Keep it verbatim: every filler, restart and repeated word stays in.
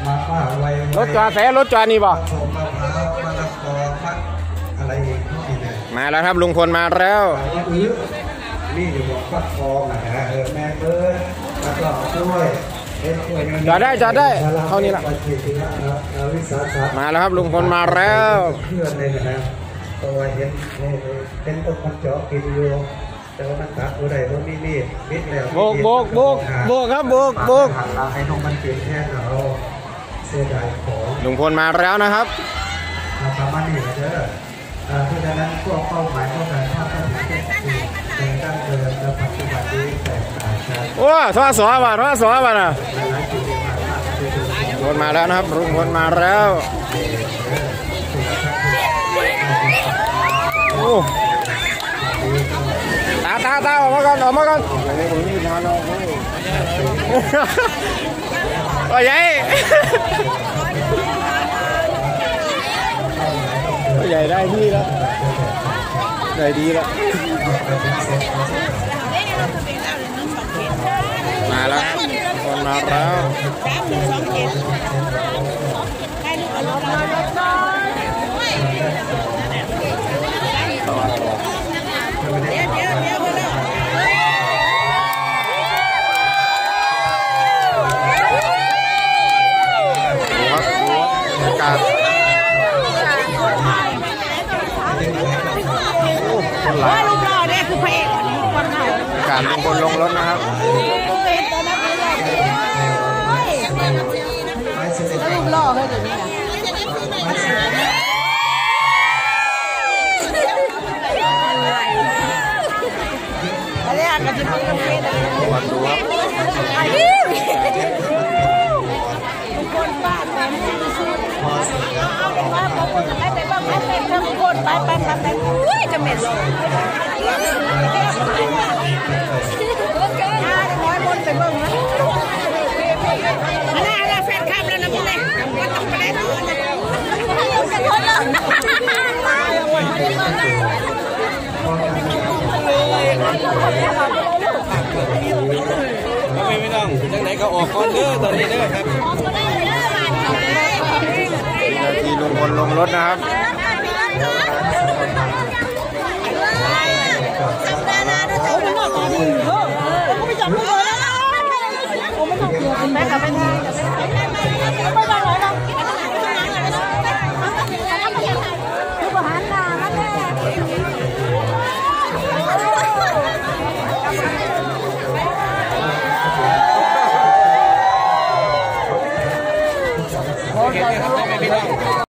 มาป้าไว้รถจอดแสรถจอดนี่บ่อะไรอีกที่เนี่ยมาแล้วครับลุงพลมาแล้วนี่อยู่บนฟักทองนะฮะเออแม่เบิร์ดแล้วก็ช่วยจอดได้จอดได้เข้านี่ละมาแล้วครับลุงพลมาแล้วเพื่อนเลยนะตัวเห็นเป็นต้นมันเจาะกินอยู่แต่ว่ามันตัดอะไรเพราะมีมีดมิดแล้วโบกโบกโบกโบกครับโบกโบกไอ้นมมันเปลี่ยนแค่เราเสียดายของลุงพลมาแล้วนะครับทำมันนี่เด้อเพราะฉะนั้นพวกเป้าหมายของการภาพการเก็บเป็นดั้งเดิมและปัจจุบันนี้แตกต่างกันโอ้ทอสอว่ะทอสอว่ะนะลุงพลมาแล้วนะครับลุงพลมาแล้วโอ้ตาตาตาออกมาก่อนออกมาก่อนโอ้ยยัยใหญ่ได้ที่แล้วใหญ่ดีแล้วมาแล้วคนมาแล้วว่าลุงรอเนี่ยคือพระเอกคนไหนการลุงพลลงรถนะครับลุงรอให้เดี๋ยวนี้นะอะไรอ่ะกันที่มันกาแฟอะไรวันดูครับคนบ้านแบบนี้สุดเอาเป็นว่าบางคนจะให้ไปบ้างให้ไปทั้งคนไปไปไปไปอุ้ยจะเหม็นเลยน้อยคนไปเบิ่งนะอะไรอะไรแฟนคลับแล้วนะพวกนี้ก็ต้องไปดูนะจะทนเลยไม่ไม่ต้องจังไหนเขาออกก่อนเด้อตอนนี้เด้อครับทีลุงพลลงรถนะครับแม่กับแม่ไม่ต้องเลยนะคือประหารนาแม่โอเคครับ